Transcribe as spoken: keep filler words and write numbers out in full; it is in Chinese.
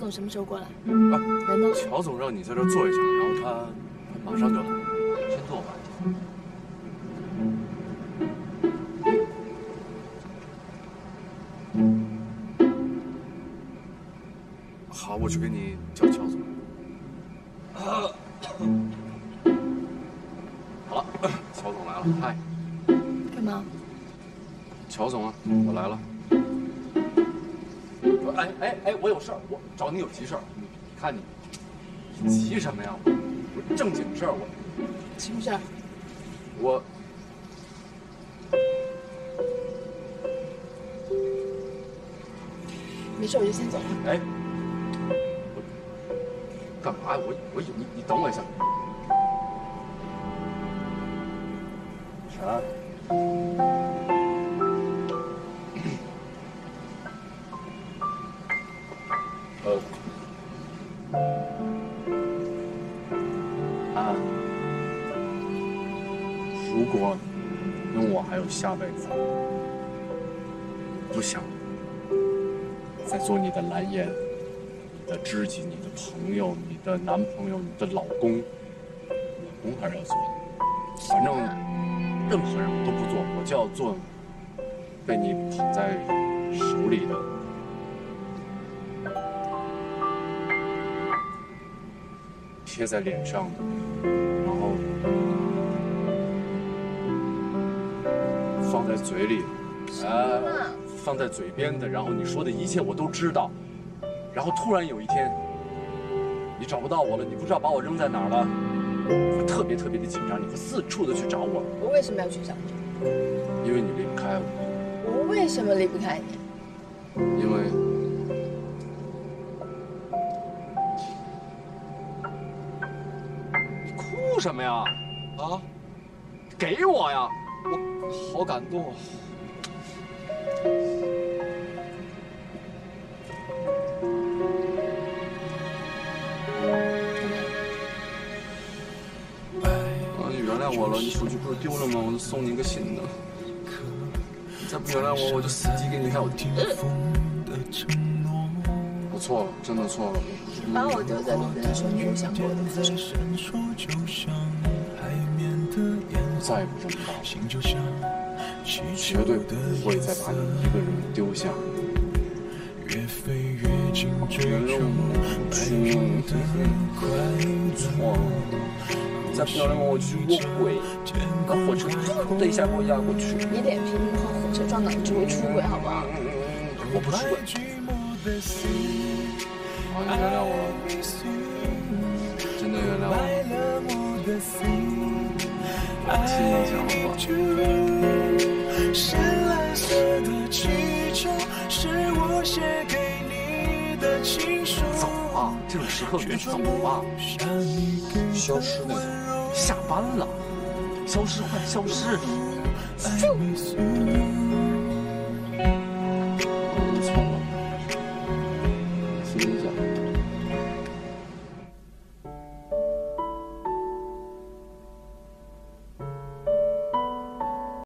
总什么时候过来？ 啊， 人呢？ 乔总让你在这儿坐一下，然后他他马上就来，先坐吧。好，我去给你叫乔总。啊，好了，乔总来了，嗨。 干嘛？ 乔总啊，我来了。哎哎哎，我有事儿，我找你有急事儿。你看你，你急什么呀？我正经事儿，我。 什么事儿？ 我。 没事，我就先走了。 哎，我干嘛呀？我我你你等我一下。啥？呃，啊，如果跟我还有下辈子，不想再做你的蓝颜、你的知己、你的朋友、你的男朋友、你的老公，老公还是要做的，反正任何人我都不做，我就要做被你捧在手里的。贴在脸上的，然后放在嘴里的，啊，放在嘴边的，然后你说的一切我都知道，然后突然有一天，你找不到我了，你不知道把我扔在哪儿了，你会特别特别的紧张，你会四处的去找我。 我为什么要去找你？ 因为你离不开我。 我为什么离不开你？ 因为。哭什么呀？啊！给我呀！我好感动啊！啊，你原谅我了，你手机不是丢了吗？我就送你一个新的。你再不原谅我，我就死机给你看。我我错了，真的错了。 把我丢在路边的时候，你有想过我的付出？ 我再也不这么干了，绝对不会再把你一个人丢下。原谅我，错了。你再不原谅我，我就去卧轨，把火车砰的一下给我压过去。 你脸皮不厚，火车撞到你就会出轨，好不好？ 我不出轨。好，你原谅我了，真的原谅我了。亲一下好吧。深蓝色的气球是我写给你的情书。走啊，这种时刻别走啊。消失那种，下班了，消失快消失。